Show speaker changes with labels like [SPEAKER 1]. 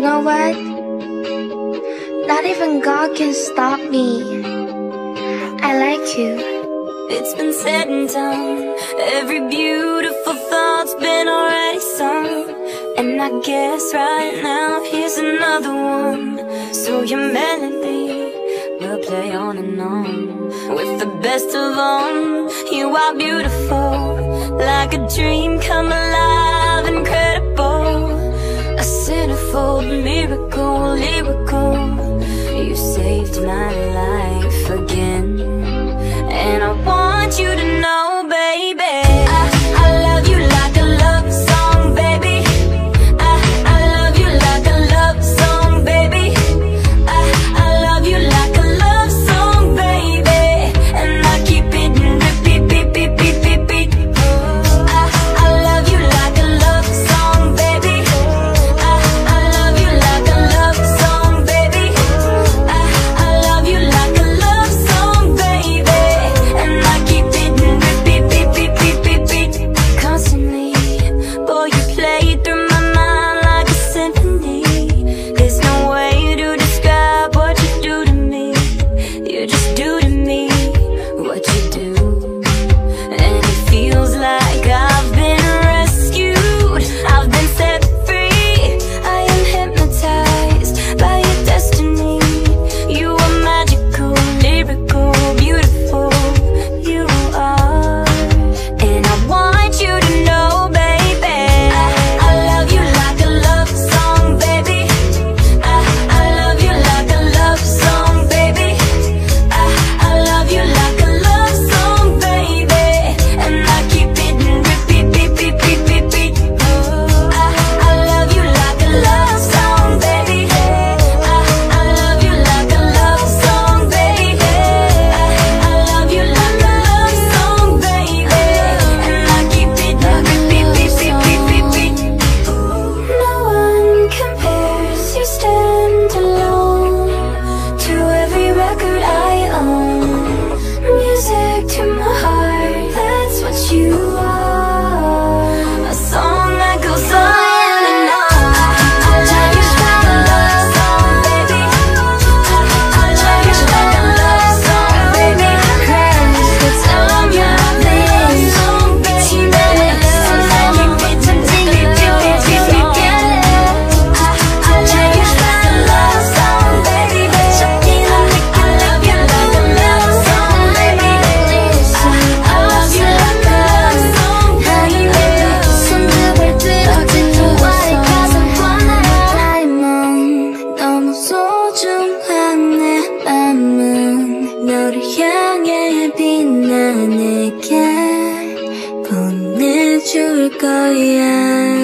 [SPEAKER 1] know what? Not even God can stop me. I like you.
[SPEAKER 2] It's been said and done. Every beautiful thought's been already sung. And I guess right now here's another one. So your melody will play on and on. With the best of them, you are beautiful, like a dream come alive, incredible. A centerfold miracle, lyrical. You saved my life again. And I want you to know, baby, I love you like a love song, baby. I love you like a love song, baby. I love you like a love song, baby. And I keep it in repeat, beat, beat, beat, beat, beat. I love you like a love song, baby. I love you like a love song, baby. I love you like a love song, baby. And I keep it in repeat, beat, beat, beat, beat, beat. Constantly, boy, you play through my mind like a symphony. There's no way to describe what you do to me. You just do to me what you do. And it feels like I've been rescued, I've been set free. I am hypnotized by your destiny. You are magical, lyrical, beautiful. You are. And I want you to know, baby, I love you like a love song, baby. I love you like a love song, baby. I love you like a love song, baby. And I keep it in repeat, beat, beat, beat, beat, beat. I love you like a love song, baby. I love you like a love song, baby. I love you like a love song, baby. And I keep it in repeat, beat, beat, beat, beat, beat. No one compares, you stand alone to every record I own. Music to my heart, that's what you are. A song that goes on and on. I love you like a love song, baby. I love you like a love song, baby. It's on your lips, 너무 소중한 내 맘은 너를 향해 빛나 내게 보내줄 거야.